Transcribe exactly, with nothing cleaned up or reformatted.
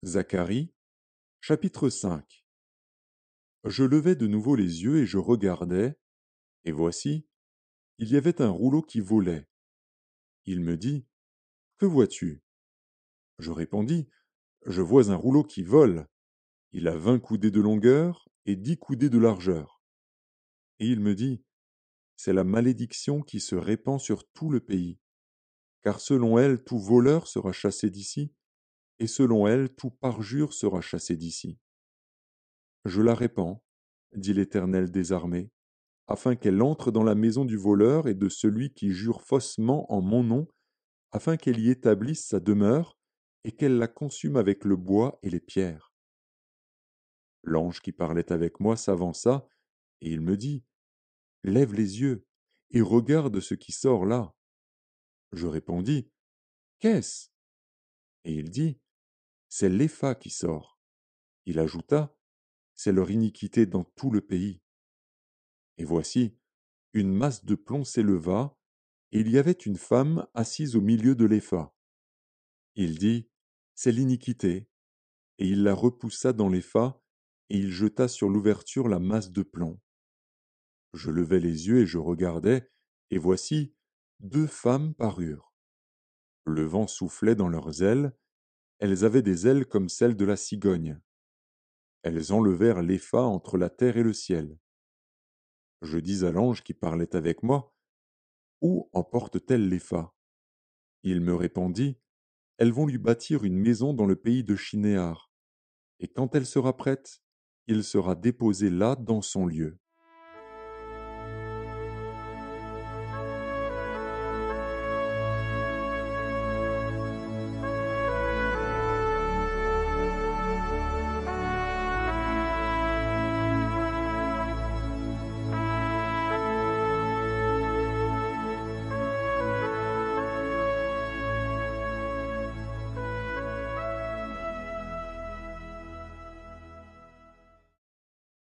Zacharie, chapitre cinq. Je levai de nouveau les yeux et je regardai, et voici, il y avait un rouleau qui volait. Il me dit, que vois-tu? Je répondis, je vois un rouleau qui vole. Il a vingt coudées de longueur et dix coudées de largeur. Et il me dit, c'est la malédiction qui se répand sur tout le pays, car selon elle tout voleur sera chassé d'ici, et selon elle tout parjure sera chassé d'ici. Je la répands, dit l'Éternel des armées, afin qu'elle entre dans la maison du voleur et de celui qui jure faussement en mon nom, afin qu'elle y établisse sa demeure, et qu'elle la consume avec le bois et les pierres. L'ange qui parlait avec moi s'avança, et il me dit, lève les yeux, et regarde ce qui sort là. Je répondis, qu'est-ce? Et il dit, c'est l'Épha qui sort. Il ajouta, c'est leur iniquité dans tout le pays. Et voici, une masse de plomb s'éleva, et il y avait une femme assise au milieu de l'Épha. Il dit, c'est l'iniquité, et il la repoussa dans l'Épha, et il jeta sur l'ouverture la masse de plomb. Je levai les yeux et je regardai, et voici, deux femmes parurent. Le vent soufflait dans leurs ailes, elles avaient des ailes comme celles de la cigogne. Elles enlevèrent l'Épha entre la terre et le ciel. Je dis à l'ange qui parlait avec moi, où emportent-elles l'Épha? Il me répondit, elles vont lui bâtir une maison dans le pays de Shinéar, et quand elle sera prête, il sera déposé là dans son lieu.